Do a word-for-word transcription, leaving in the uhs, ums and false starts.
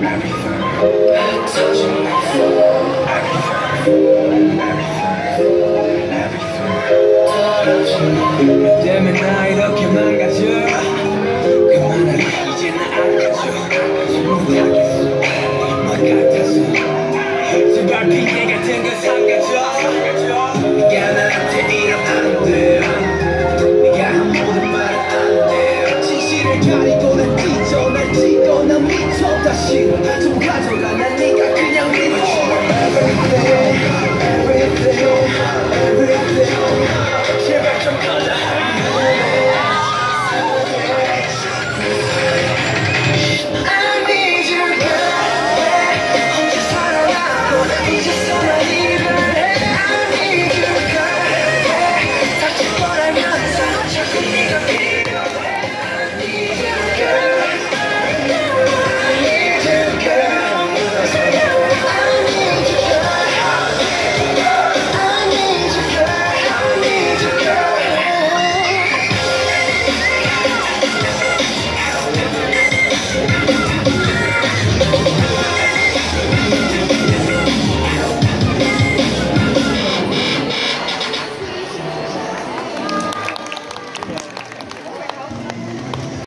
때문에 나 이렇게 망가져. 그만하게 이제 나 알려줘. 못하겠어 것 같아서 제발 핑계 같은 거 삼가줘.